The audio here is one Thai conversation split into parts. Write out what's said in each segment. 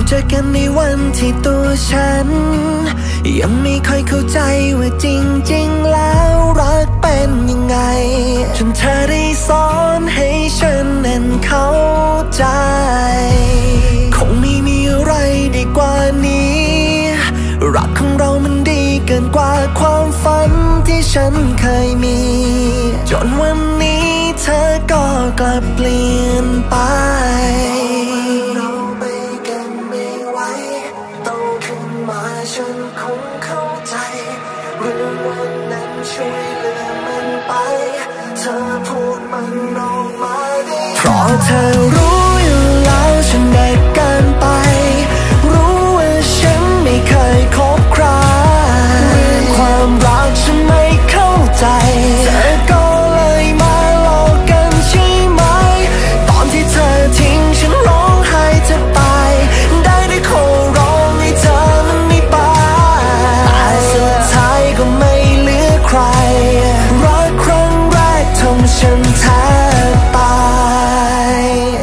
เจอกันในวันที่ตัวฉันยังไม่ค่อยเข้าใจว่าจริงๆแล้วรักเป็นยังไงจนเธอได้สอนให้ฉันนั้นเข้าใจคงไม่มีอะไรดีกว่านี้รักของเรามันดีเกินกว่าความฝันที่ฉันเคยมีจนวันนี้เธอก็กลับเปลี่ยนไปเราไปกันไม่ไหวโตขึ้นมาฉันคงเข้าใจเรื่องวันนั้นช่วยลืมมันไปเธอพูดมันออกมาได้เพราะเธอรู้อยู่แล้วฉันเด็กเกินไปรู้ว่าฉันไม่เคยคบใครเรื่องความรักฉันไม่เข้าใจเธอก็เลยมาหลอกกันใช่ไหมตอนที่เธอทิ้งฉันร้องไห้แทบตายได้ขอร้องให้เธอมันไม่ไปแต่สุดท้ายก็ไม่เหลือใครรักครั้งแรกทำฉันแทบตาย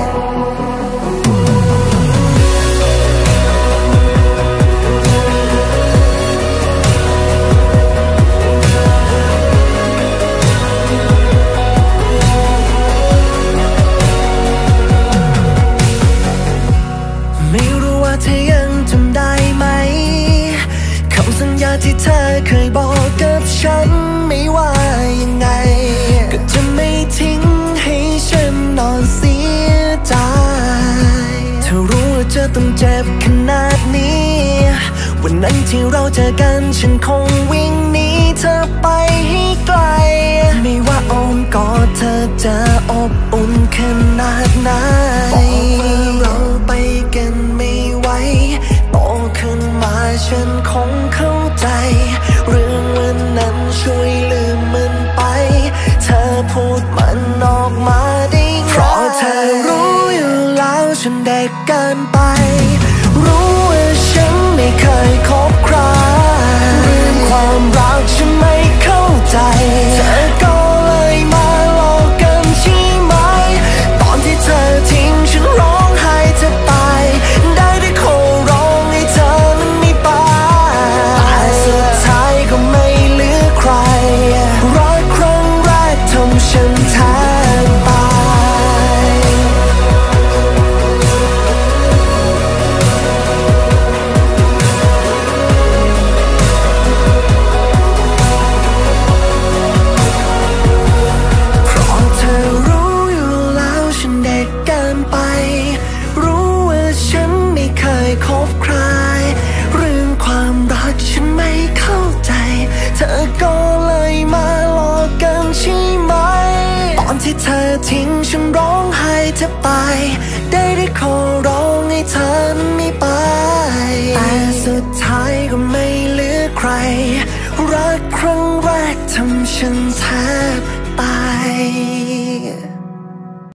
ไม่รู้ว่าเธอยังจำได้ไหมคำสัญญาที่เธอเคยบอกกับฉันไม่ว่ายังไงก็จะไม่ทิ้งให้ฉันนอนเสียใจเธอรู้ว่าจะต้องเจ็บขนาดนี้วันนั้นที่เราเจอกันฉันคงวิ่งหนีเธอไปให้ไกลไม่ว่าอ้อมกอดเธอจะอบอุ่นขนาดไหนบอกว่าเราไปกันไม่ไหวโตขึ้นมาฉันคงเข้าใจเรื่องวันนั้นช่วยลืมมันไปเธอพูดมันออกมาได้ไงเพราะเธอรู้อยู่แล้วฉันเด็กเกินไปรู้ว่าฉันไม่เคยคบใครเรื่องความรักฉันไม่เข้าใจเธอก็เลยมาหลอกกันใช่ไหมตอนที่เธอทิ้งฉันร้องไห้แทบตายได้ขอร้องให้เธอนั้นไม่ไปแต่สุดท้ายก็ไม่เหลือใครรักครั้งแรกทำฉันแทบตายเพราะเธอรู้อยู่แล้วฉันเด็กเกินไปรู้ว่าฉันไม่เคยคบใครเรื่องความรักฉันไม่เข้าใจเธอก็เลยมาหลอกกันใช่ไหมตอนที่เธอทิ้งฉันร้องไห้แทบตายได้ขอร้องให้เธอไม่ไปแต่สุดท้ายก็ไม่เหลือใครรักครั้งแรกทำฉันแทบตาย